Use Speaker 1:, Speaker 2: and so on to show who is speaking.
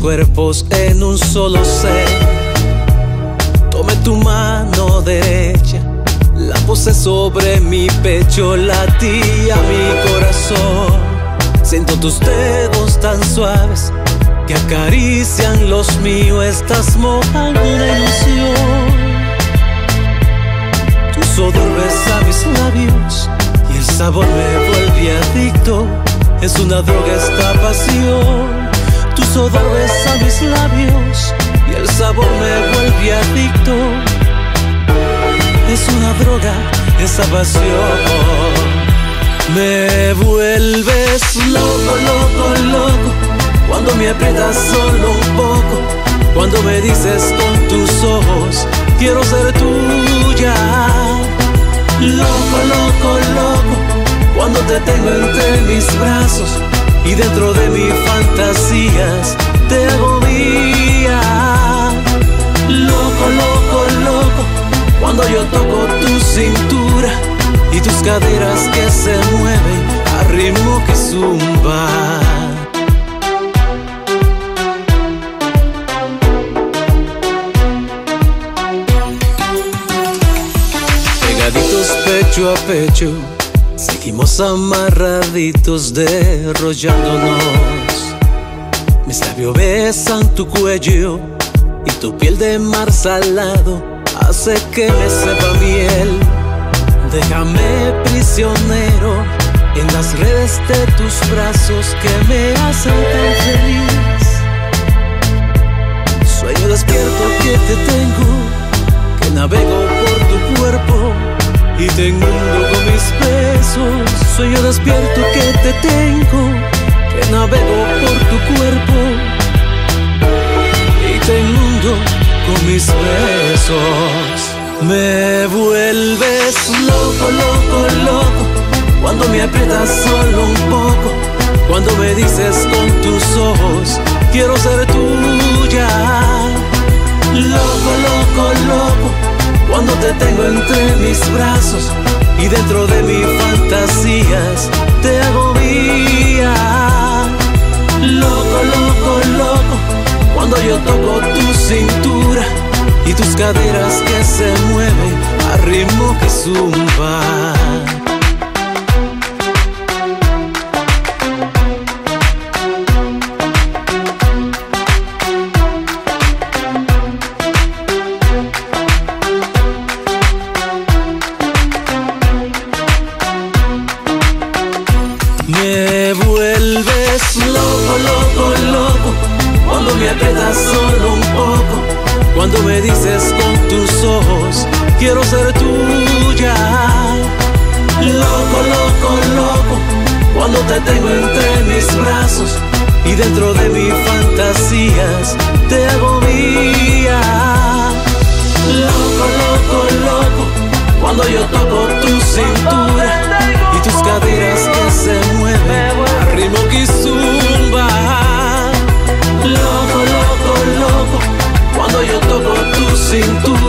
Speaker 1: cuerpos en un solo ser. Tomé tu mano derecha, la posé sobre mi pecho, latía mi corazón. Siento tus dedos tan suaves que acarician los míos, estás mojando una ilusión. Tu sudor besa mis labios y el sabor me vuelve adicto. Es una droga esta pasión. Tu sudor besa mis labios y el sabor me vuelve adicto. Es una droga esa pasión. Me vuelves loco, loco, loco cuando me aprietas solo un poco. Cuando me dices con tus ojos quiero ser tuya. Loco, loco, loco cuando te tengo entre mis brazos y dentro de mis fantasías te hago mía. Loco, loco, loco cuando yo toco tu cintura y tus caderas que se mueven a ritmo que zumba. Pegaditos pecho a pecho, seguimos amarraditos derrollándonos. Mis labios besan tu cuello y tu piel de mar salado hace que me sepa miel. Déjame prisionero en las redes de tus brazos que me hacen tan feliz. Sueño despierto que te tengo, que navego por tu cuerpo y te inundo con mis besos. Sueño despierto que te tengo, que navego por tu cuerpo y te inundo con mis besos. Me vuelves loco, loco, loco cuando me aprietas solo un poco. Cuando me dices con tus ojos quiero ser tuya. Loco, loco, loco cuando te tengo entre mis brazos y dentro de mis fantasías te hago mía. Loco, loco, loco cuando yo toco tu cintura y tus caderas que se mueven a ritmo que zumba. Me vuelves loco, loco, loco cuando me aprietas solo un poco. Cuando me dices con tus ojos quiero ser tuya. Loco, loco, loco cuando te tengo entre mis brazos y dentro de mis fantasías te hago mía. Loco, loco, loco cuando yo toco tu cintura y tus caderas que se mueven a ritmo que zumba. Loco, loco, loco cuando yo toco tu cintura